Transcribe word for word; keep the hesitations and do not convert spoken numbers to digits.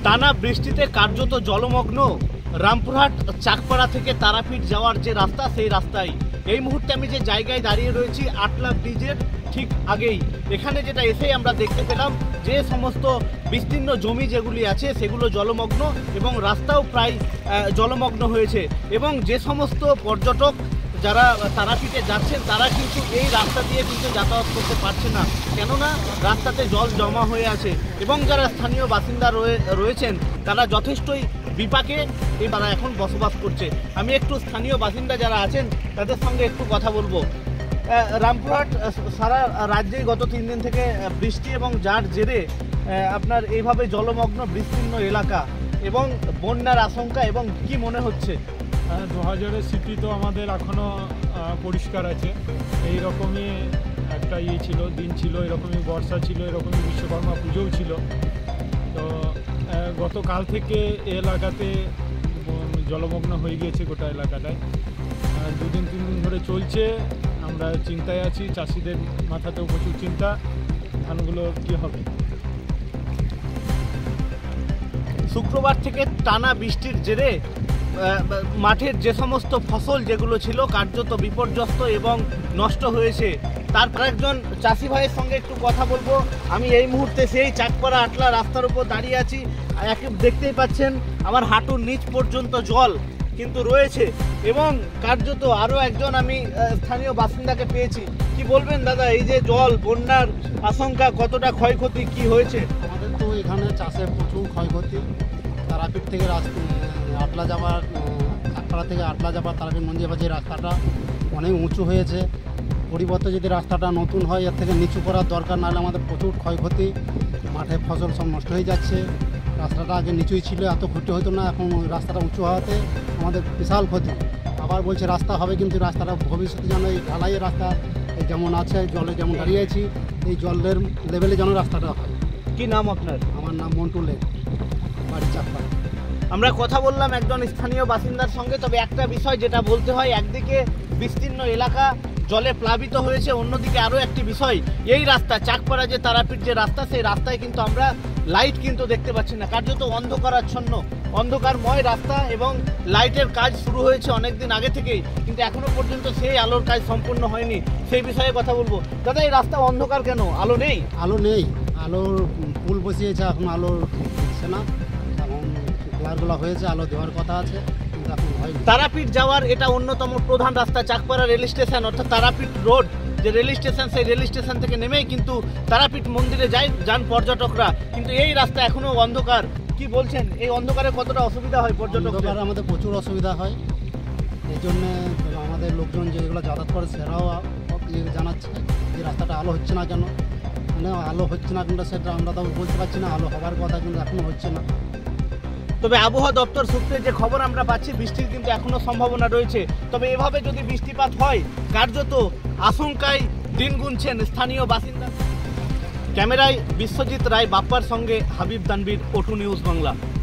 টানা বৃষ্টিতে কার্যত জলমগ্ন রামপুরহাট চাকপাড়া থেকে তারাপীঠ যাওয়ার যে রাস্তা, সেই রাস্তায় এই মুহূর্তে আমি যে জায়গায় দাঁড়িয়ে রয়েছি আটলা ব্রিজের ঠিক আগেই, এখানে যেটা এসেই আমরা দেখতে পেলাম যে সমস্ত বিস্তীর্ণ জমি যেগুলি আছে সেগুলো জলমগ্ন এবং রাস্তাও প্রায় জলমগ্ন হয়েছে। এবং যে সমস্ত পর্যটক যারা তারাপীঠে যাচ্ছেন তারা কিন্তু এই রাস্তা দিয়ে কিন্তু যাতায়াত করতে পারছে না, কেননা রাস্তাতে জল জমা হয়ে আছে এবং যারা স্থানীয় বাসিন্দা রয়েছেন তারা যথেষ্টই বিপাকে এই তারা এখন বসবাস করছে। আমি একটু স্থানীয় বাসিন্দা যারা আছেন তাদের সঙ্গে একটু কথা বলবো। রামপুরহাট সারা রাজ্যেই গত তিন দিন থেকে বৃষ্টি এবং যার জেরে আপনার এইভাবে জলমগ্ন বিস্তীর্ণ এলাকা এবং বন্যার আশঙ্কা, এবং কি মনে হচ্ছে? দু হাজারের স্মৃতি তো আমাদের এখনও পরিষ্কার আছে। এই রকমই একটা ইয়ে ছিল, দিন ছিল, এরকমই বর্ষা ছিল, এরকমই বিশ্বকর্মা পুজোও ছিল। তো গতকাল থেকে এলাকাতে জলমগ্ন হয়ে গিয়েছে গোটা এলাকাটায়। দুদিন তিন দিন ধরে চলছে, আমরা চিন্তায় আছি, চাষিদের মাথাতেও প্রচুর চিন্তা, ধানগুলো কী হবে। শুক্রবার থেকে টানা বৃষ্টির জেরে মাঠের যে সমস্ত ফসল যেগুলো ছিল কার্যত বিপর্যস্ত এবং নষ্ট হয়েছে। তারপর একজন চাষি ভাইয়ের সঙ্গে একটু কথা বলবো। আমি এই মুহূর্তে সেই চাকপাড়া আটলা রাস্তার উপর দাঁড়িয়ে আছি। দেখতেই পাচ্ছেন আমার হাঁটুর নিচ পর্যন্ত জল কিন্তু রয়েছে এবং কার্যত আরও একজন আমি স্থানীয় বাসিন্দাকে পেয়েছি। কি বলবেন দাদা, এই যে জল, বন্যার আশঙ্কা, কতটা ক্ষয়ক্ষতি কি হয়েছে? আমাদের তো এখানে চাষে প্রচুর ক্ষয়ক্ষতি। তারাপীঠ থেকে আটলা যাওয়ার, চাকপাড়া থেকে আটলা যাওয়ার তারাপীঠ মন্দির যাওয়ার যে রাস্তাটা অনেক উঁচু হয়েছে। পরিবর্তে যদি রাস্তাটা নতুন হয়, এর থেকে নিচু করার দরকার, নাহলে আমাদের প্রচুর ক্ষয়ক্ষতি, মাঠে ফসল সব নষ্ট হয়ে যাচ্ছে। রাস্তাটা আগে নিচুই ছিল, এত ক্ষতি হতো না, এখন রাস্তাটা উঁচু হওয়াতে আমাদের বিশাল ক্ষতি। আবার বলছে রাস্তা হবে, কিন্তু রাস্তাটা ভবিষ্যতে যেন এই ঢালাইয়ের রাস্তা যেমন আছে, জলে যেমন দাঁড়িয়ে আছি, এই জলের লেভেলে যেন রাস্তাটা হয়। কি নাম আপনার? আমার নাম মন্টু লেক, বাড়ি চাকপাড়া। আমরা কথা বললাম একজন স্থানীয় বাসিন্দার সঙ্গে। তবে একটা বিষয় যেটা বলতে হয়, একদিকে বিস্তীর্ণ এলাকা জলে প্লাবিত হয়েছে, অন্যদিকে আরও একটি বিষয়, এই রাস্তা চাকপাড়া যে তারাপীঠ যে রাস্তা, সেই রাস্তায় কিন্তু আমরা লাইট কিন্তু দেখতে পাচ্ছি না, কার্যত অন্ধকারাচ্ছন্ন অন্ধকারময় রাস্তা এবং লাইটের কাজ শুরু হয়েছে অনেক দিন আগে থেকেই, কিন্তু এখনো পর্যন্ত সেই আলোর কাজ সম্পূর্ণ হয়নি। সেই বিষয়ে কথা বলবো। দাদা, এই রাস্তা অন্ধকার কেন? আলো নেই? আলো নেই, আলোর পুল বসিয়েছে, এখন আলো দিচ্ছে না। এখন ফ্লারগুলো হয়েছে, আলো দেওয়ার কথা আছে, কিন্তু এখন হয়নি। তারাপীঠ যাওয়ার এটা অন্যতম প্রধান রাস্তা, চাকপাড়া রেল স্টেশন অর্থাৎ তারাপীঠ রোড যে রেল স্টেশন, সেই রেল স্টেশন থেকে নেমেই কিন্তু তারাপীঠ মন্দিরে যায় যান পর্যটকরা, কিন্তু এই রাস্তা এখনো অন্ধকার। কি বলছেন, এই অন্ধকারে কতটা অসুবিধা হয় পর্যটকদের? আমাদের প্রচুর অসুবিধা হয়। এই জন্যে আমাদের লোকজন যেগুলো যাতায়াত করে সেরাও জানাচ্ছে যে রাস্তাটা আলো হচ্ছে না কেন, মানে আলো হচ্ছে না কিন্তু সেটা আমরা তো বলতে পারছি না। আলো হবার কথা, কিন্তু এখনও হচ্ছে না। তবে আবহাওয়া দপ্তর সূত্রে যে খবর আমরা পাচ্ছি, বৃষ্টির কিন্তু এখনো সম্ভাবনা রয়েছে। তবে এভাবে যদি বৃষ্টিপাত হয়, কার্যত আশঙ্কায় দিন গুনছেন স্থানীয় বাসিন্দা। ক্যামেরায় বিশ্বজিৎ রায় বাপ্পার সঙ্গে হাবিব তানভীর, ওটু নিউজ বাংলা।